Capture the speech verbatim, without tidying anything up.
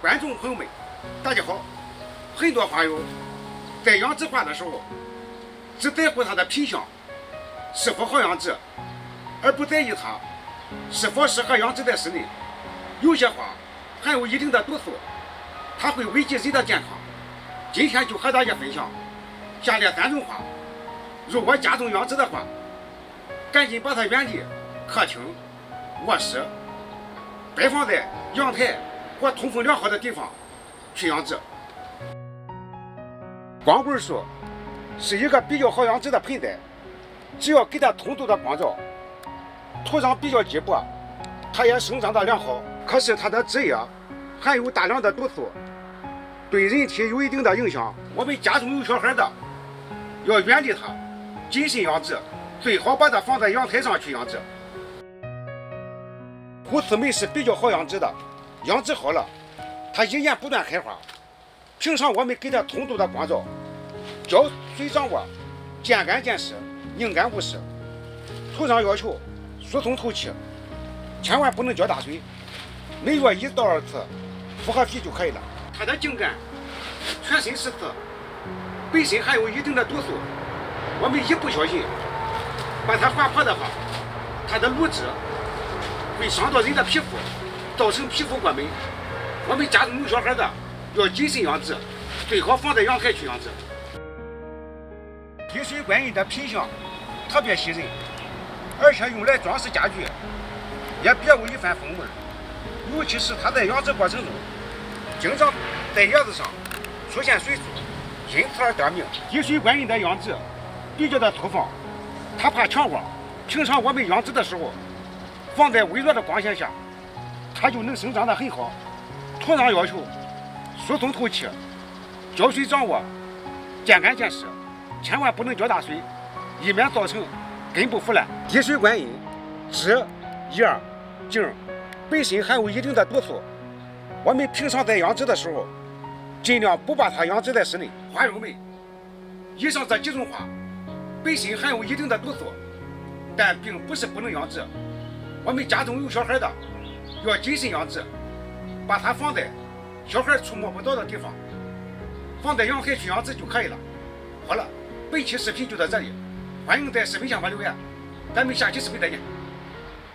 观众朋友们，大家好！很多花友在养殖花的时候，只在乎它的品相是否好养殖，而不在意它是否适合养殖在室内。有些花含有一定的毒素，它会危及人的健康。今天就和大家分享下列三种花，如果家中养殖的话，赶紧把它远离客厅、卧室，摆放在阳台或通风良好的地方去养殖。光棍树是一个比较好养殖的盆栽，只要给它充足的光照，土壤比较稀薄，它也生长得良好。可是它的枝叶含有大量的毒素，对人体有一定的影响。我们家中有小孩的，要远离它，谨慎养殖，最好把它放在阳台上去养殖。虎刺梅是比较好养殖的，养殖好了，它一年不断开花。平常我们给它充足的光照，浇水掌握，见干见湿，宁干勿湿。土壤要求疏松透气，千万不能浇大水，每月一到二次复合肥就可以了。它的茎干全身是刺，本身含有一定的毒素，我们一不小心把它划破的话，它的卤汁会伤到人的皮肤，造成皮肤过敏。我们家中有小孩的，要谨慎养殖，最好放在阳台去养殖。滴水观音的品相特别吸人，而且用来装饰家具也别有一番风味。尤其是它在养殖过程中，经常在叶子上出现水珠，因此而得名。滴水观音的养殖比较的粗放，它怕强光。平常我们养殖的时候，放在微弱的光线下，它就能生长得很好。土壤要求疏松透气，浇水掌握，见干见湿，千万不能浇大水，以免造成根部腐烂。滴水观音枝、叶、茎本身含有一定的毒素，我们平常在养殖的时候，尽量不把它养殖在室内。花友们，以上这几种花本身含有一定的毒素，但并不是不能养殖。我们家中有小孩的，要谨慎养殖，把它放在小孩触摸不到的地方，放在阳台去养殖就可以了。好了，本期视频就到这里，欢迎在视频下方留言，咱们下期视频再见。